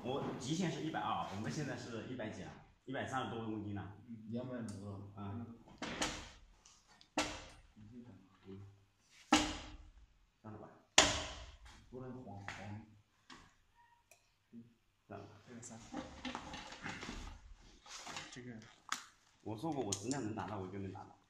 我极限是120，我们现在是100几了，130多公斤了。 200多了。 啊。算了吧。 不能晃。 算了。 这个算。这个。 我说过，我质量能达到，我就能达到。